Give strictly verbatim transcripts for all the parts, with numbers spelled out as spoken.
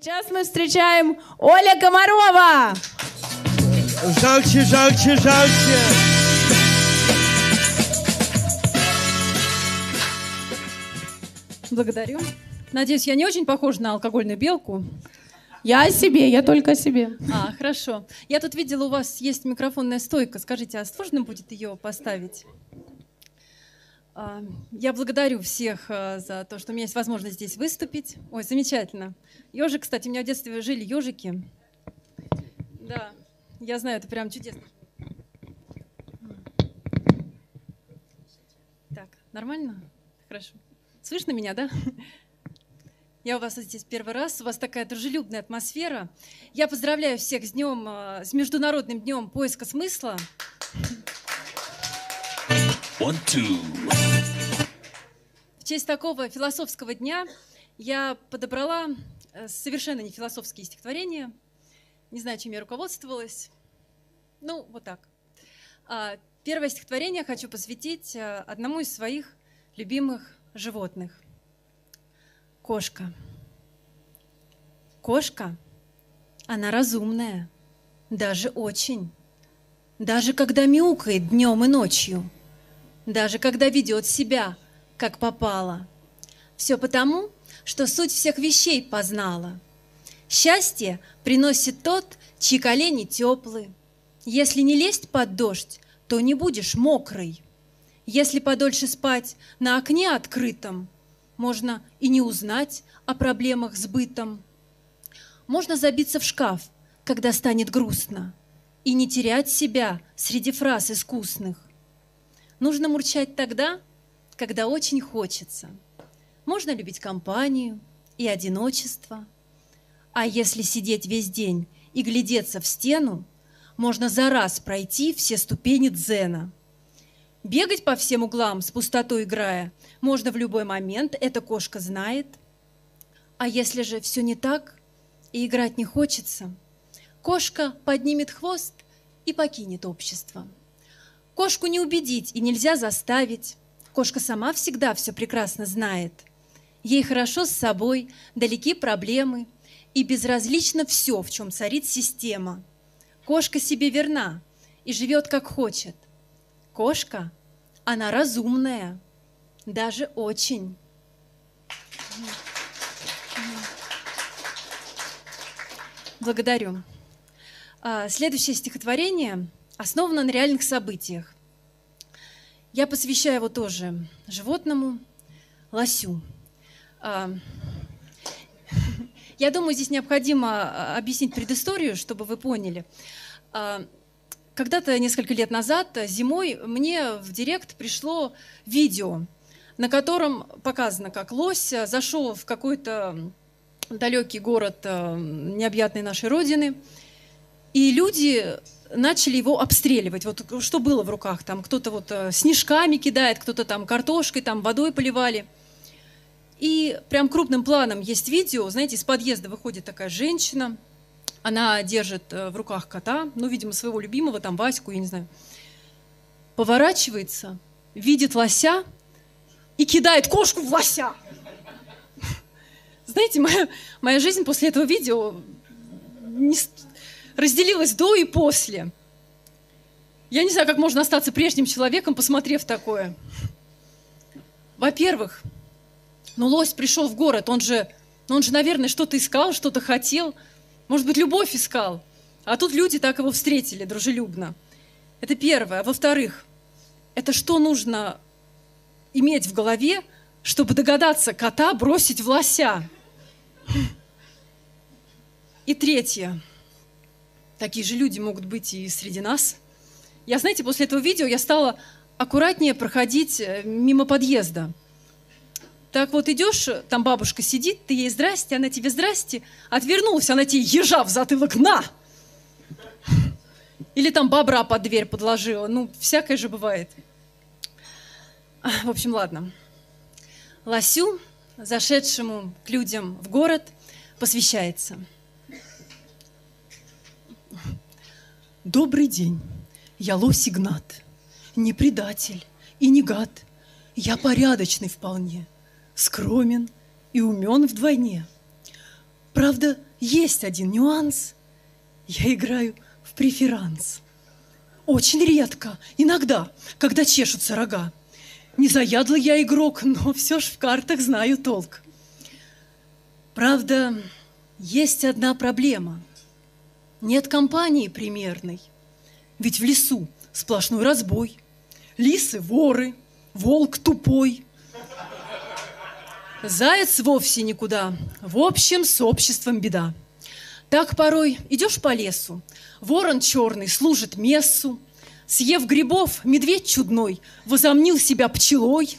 Сейчас мы встречаем Оля Комарова. Жальче, жальче, жальче. Благодарю. Надеюсь, я не очень похожа на алкогольную белку. Я о себе, я только о себе. А, хорошо. Я тут видела, у вас есть микрофонная стойка. Скажите, а сложно будет ее поставить? Я благодарю всех за то, что у меня есть возможность здесь выступить. Ой, замечательно. Ежик, кстати, у меня в детстве жили ежики. Да, я знаю, это прям чудесно. Так, нормально? Хорошо. Слышно меня, да? Я у вас здесь первый раз, у вас такая дружелюбная атмосфера. Я поздравляю всех с днем, с Международным днем поиска смысла. One, two. В честь такого философского дня я подобрала совершенно не философские стихотворения. Не знаю, чем я руководствовалась. Ну, вот так. Первое стихотворение хочу посвятить одному из своих любимых животных. Кошка. Кошка, она разумная, даже очень. Даже когда мяукает днем и ночью. Даже когда ведет себя, как попало. Все потому, что суть всех вещей познала. Счастье приносит тот, чьи колени теплы. Если не лезть под дождь, то не будешь мокрый. Если подольше спать на окне открытом, можно и не узнать о проблемах с бытом. Можно забиться в шкаф, когда станет грустно, и не терять себя среди фраз искусных. Нужно мурчать тогда, когда очень хочется. Можно любить компанию и одиночество. А если сидеть весь день и глядеться в стену, можно за раз пройти все ступени дзена. Бегать по всем углам, с пустотой играя, можно в любой момент, эта кошка знает. А если же все не так и играть не хочется, кошка поднимет хвост и покинет общество. Кошку не убедить и нельзя заставить. Кошка сама всегда все прекрасно знает. Ей хорошо с собой, далеки проблемы, и безразлично все, в чем царит система. Кошка себе верна и живет как хочет. Кошка, она разумная, даже очень. Благодарю. Следующее стихотворение основано на реальных событиях. Я посвящаю его тоже животному, лосю. Я думаю, здесь необходимо объяснить предысторию, чтобы вы поняли. Когда-то, несколько лет назад, зимой, мне в директ пришло видео, на котором показано, как лось зашел в какой-то далекий город необъятной нашей Родины, и люди начали его обстреливать. Вот что было в руках? Там кто-то вот снежками кидает, кто-то там картошкой, там водой поливали. И прям крупным планом есть видео, знаете, из подъезда выходит такая женщина, она держит в руках кота, ну, видимо, своего любимого, там, Ваську, я не знаю, поворачивается, видит лося и кидает кошку в лося. Знаете, моя, моя жизнь после этого видео не разделилась до и после. Я не знаю, как можно остаться прежним человеком, посмотрев такое. Во-первых, ну, лось пришел в город, он же, он же, наверное, что-то искал, что-то хотел, может быть, любовь искал. А тут люди так его встретили дружелюбно. Это первое. Во-вторых, это что нужно иметь в голове, чтобы догадаться кота бросить в лося? И третье. Такие же люди могут быть и среди нас. Я, знаете, после этого видео я стала аккуратнее проходить мимо подъезда. Так вот идешь, там бабушка сидит, ты ей здрасте, она тебе здрасте, отвернулась, она тебе ежа в затылок, на! Или там бобра под дверь подложила, ну, всякое же бывает. В общем, ладно. Лосю, зашедшему к людям в город, посвящается. Добрый день, я лось Игнат, не предатель и не гад, я порядочный вполне, скромен и умен вдвойне. Правда, есть один нюанс. Я играю в преферанс. Очень редко, иногда, когда чешутся рога. Не заядлый я игрок, но все ж в картах знаю толк. Правда, есть одна проблема. Нет компании примерной. Ведь в лесу сплошной разбой. Лисы – воры, волк тупой. Заяц вовсе никуда. В общем, с обществом беда. Так порой идешь по лесу, ворон черный служит мессу, съев грибов, медведь чудной возомнил себя пчелой.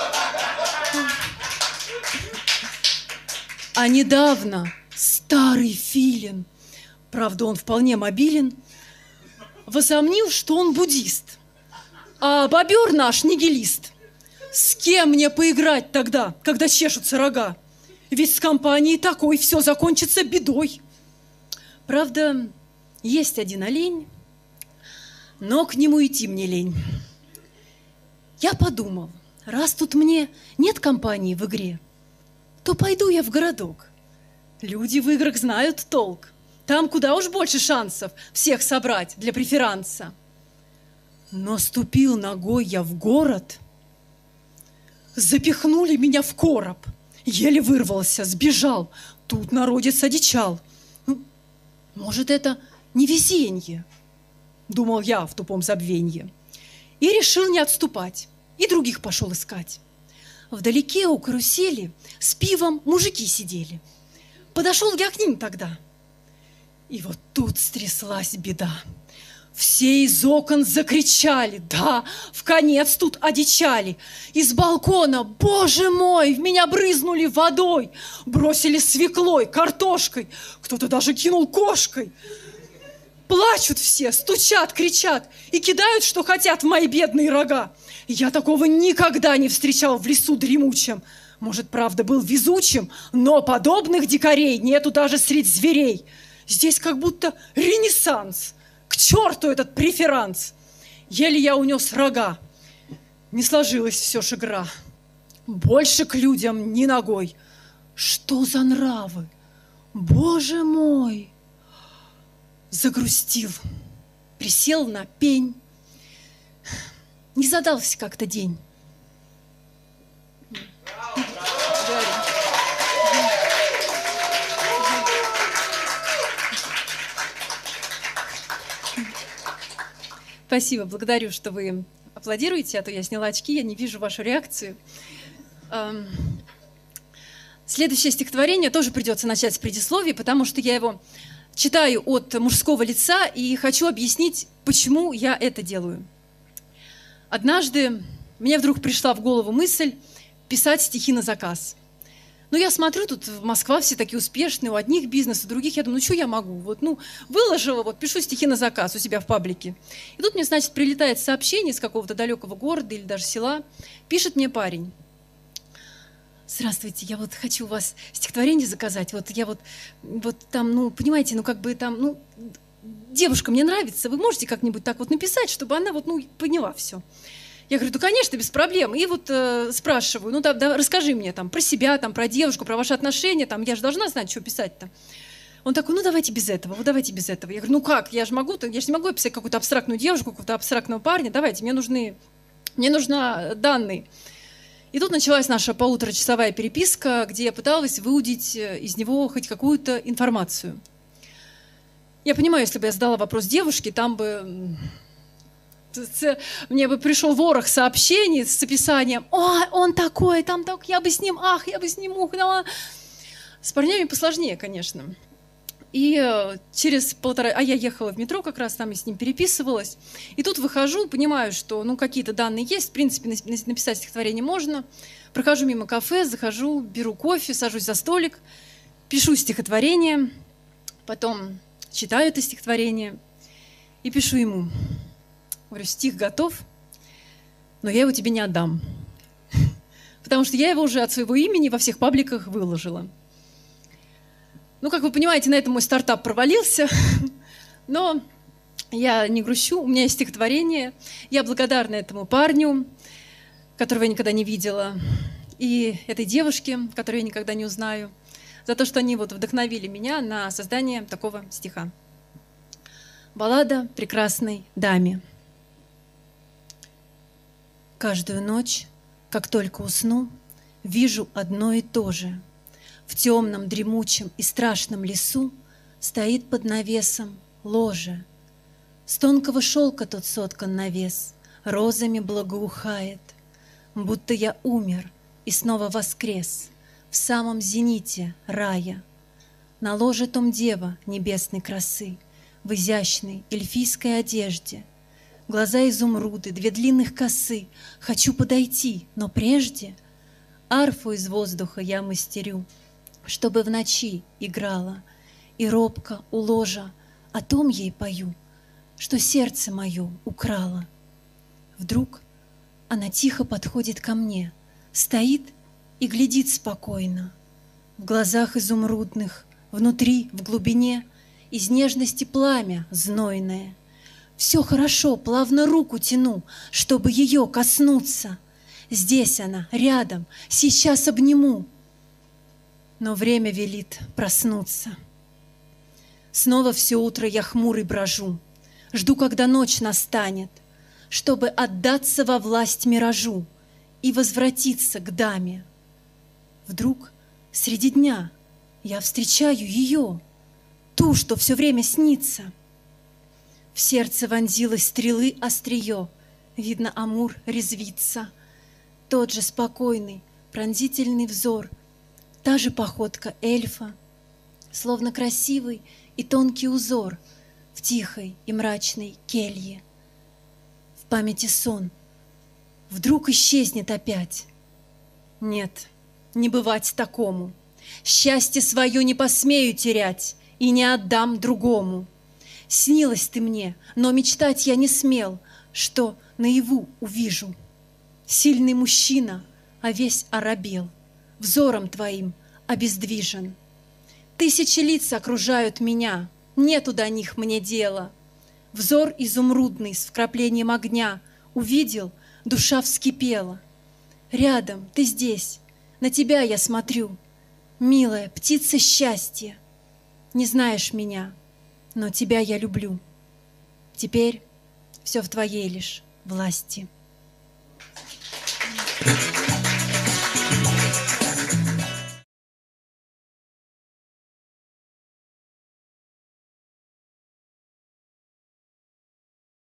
А недавно старый филин, правда, он вполне мобилен, возомнил, что он буддист, а бобер наш нигилист. С кем мне поиграть тогда, когда чешутся рога? Ведь с компанией такой все закончится бедой. Правда, есть один олень, но к нему идти мне лень. Я подумал, раз тут мне нет компании в игре, то пойду я в городок. Люди в играх знают толк. Там куда уж больше шансов всех собрать для преферанса. Но ступил ногой я в город, запихнули меня в короб. Еле вырвался, сбежал. Тут народец одичал. Ну, может, это не везенье, думал я в тупом забвенье. И решил не отступать. И других пошел искать. Вдалеке у карусели с пивом мужики сидели. Подошел я к ним тогда. И вот тут стряслась беда. Все из окон закричали, да, вконец тут одичали. Из балкона, боже мой, в меня брызнули водой, бросили свеклой, картошкой, кто-то даже кинул кошкой. Плачут все, стучат, кричат и кидают, что хотят, в мои бедные рога. Я такого никогда не встречал в лесу дремучем. Может, правда, был везучим, но подобных дикарей нету даже среди зверей. Здесь как будто ренессанс. К черту этот преферанс! Еле я унес рога. Не сложилась все ж игра. Больше к людям ни ногой. Что за нравы? Боже мой! Загрустил, присел на пень. Не задался как-то день. Спасибо, благодарю, что вы аплодируете, а то я сняла очки, я не вижу вашу реакцию. Следующее стихотворение тоже придется начать с предисловия, потому что я его читаю от мужского лица и хочу объяснить, почему я это делаю. Однажды мне вдруг пришла в голову мысль писать стихи на заказ. Ну, я смотрю, тут в Москва все такие успешные, у одних бизнес, у других. Я думаю, ну, что я могу? Вот, ну, выложила, вот, пишу стихи на заказ у себя в паблике. И тут мне, значит, прилетает сообщение из какого-то далекого города или даже села. Пишет мне парень. Здравствуйте, я вот хочу у вас стихотворение заказать. Вот я вот, вот там, ну, понимаете, ну, как бы там, ну, девушка мне нравится. Вы можете как-нибудь так вот написать, чтобы она вот, ну, поняла все. Я говорю, ну, конечно, без проблем. И вот э, спрашиваю, ну, да, да, расскажи мне там про себя, там, про девушку, про ваши отношения, там, я же должна знать, что писать-то. Он такой, ну, давайте без этого, вот давайте без этого. Я говорю, ну, как, я же могу, я же не могу описать какую-то абстрактную девушку, какого-то абстрактного парня, давайте, мне нужны, мне нужны данные. И тут началась наша полуторачасовая переписка, где я пыталась выудить из него хоть какую-то информацию. Я понимаю, если бы я задала вопрос девушке, там бы... Мне бы пришел ворох сообщений с описанием. О, он такой, там так, я бы с ним, ах, я бы с ним, ух, да. С парнями посложнее, конечно. И через полтора... А я ехала в метро как раз, там и с ним переписывалась. И тут выхожу, понимаю, что ну, какие-то данные есть, в принципе, написать стихотворение можно. Прохожу мимо кафе, захожу, беру кофе, сажусь за столик, пишу стихотворение, потом читаю это стихотворение и пишу ему. Говорю, стих готов, но я его тебе не отдам. Потому что я его уже от своего имени во всех пабликах выложила. Ну, как вы понимаете, на этом мой стартап провалился. Но я не грущу, у меня есть стихотворение. Я благодарна этому парню, которого я никогда не видела, и этой девушке, которую я никогда не узнаю, за то, что они вот вдохновили меня на создание такого стиха. Баллада прекрасной даме. Каждую ночь, как только усну, вижу одно и то же. В темном, дремучем и страшном лесу стоит под навесом ложе. С тонкого шелка тот соткан навес, розами благоухает, будто я умер и снова воскрес в самом зените рая. На ложе том дева небесной красы, в изящной эльфийской одежде, глаза изумруды, две длинных косы. Хочу подойти, но прежде арфу из воздуха я мастерю, чтобы в ночи играла, и робко у ложа о том ей пою, что сердце мое украло. Вдруг она тихо подходит ко мне, стоит и глядит спокойно. В глазах изумрудных, внутри, в глубине, из нежности пламя знойное. Все хорошо, плавно руку тяну, чтобы ее коснуться. Здесь она, рядом, сейчас обниму. Но время велит проснуться. Снова все утро я хмурый брожу, жду, когда ночь настанет, чтобы отдаться во власть миражу и возвратиться к даме. Вдруг среди дня я встречаю ее, ту, что все время снится. В сердце вонзилось стрелы острие, видно, Амур резвится. Тот же спокойный, пронзительный взор, та же походка эльфа, словно красивый и тонкий узор в тихой и мрачной келье. В памяти сон вдруг исчезнет опять. Нет, не бывать такому. Счастье свое не посмею терять и не отдам другому. Снилась ты мне, но мечтать я не смел, что наяву увижу. Сильный мужчина, а весь оробел, взором твоим обездвижен. Тысячи лиц окружают меня, нету до них мне дела. Взор изумрудный с вкраплением огня увидел, душа вскипела. Рядом, ты здесь, на тебя я смотрю, милая птица счастья. Не знаешь меня, но тебя я люблю. Теперь все в твоей лишь власти. Thank you.